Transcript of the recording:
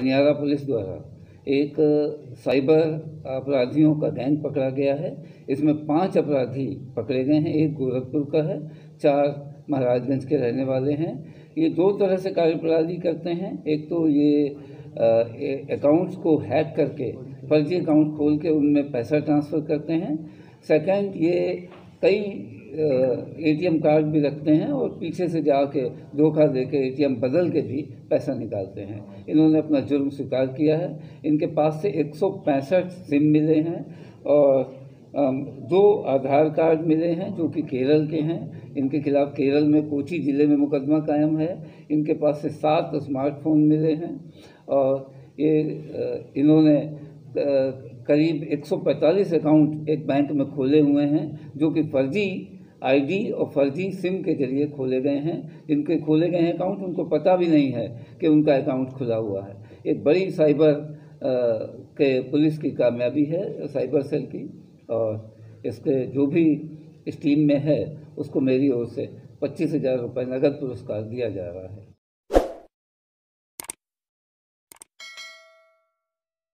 Baniyara police द्वारा एक cyber अपराधियों का गैंग पकड़ा गया है। इसमें 5 अपराधी पकड़े गए हैं। एक गोरखपुर का है, 4 महाराजगंज के रहने वाले हैं। ये 2 तरह से कार्यप्रणाली करते हैं। एक तो ये अकाउंट्स को हैक करके फर्जी अकाउंट खोल के उनमें पैसा ट्रांसफ़र करते हैं। सेकंड, ये कई एटीएम कार्ड भी रखते हैं और पीछे से जाके धोखा देके एटीएम बदल के भी पैसा निकालते हैं। इन्होंने अपना जुर्म स्वीकार किया है। इनके पास से 165 सिम मिले हैं और 2 आधार कार्ड मिले हैं जो कि केरल के हैं। इनके खिलाफ केरल में कोची ज़िले में मुकदमा कायम है। इनके पास से 7 स्मार्टफोन मिले हैं और ये इन्होंने करीब 145 अकाउंट एक बैंक में खोले हुए हैं जो कि फर्जी आईडी और फर्जी सिम के जरिए खोले गए हैं। जिनके खोले गए हैं अकाउंट उनको पता भी नहीं है कि उनका अकाउंट खुला हुआ है। एक बड़ी साइबर के पुलिस की कामयाबी है, साइबर सेल की, और इसके जो भी इस टीम में है उसको मेरी ओर से 25,000 रुपये नगद पुरस्कार दिया जा रहा है।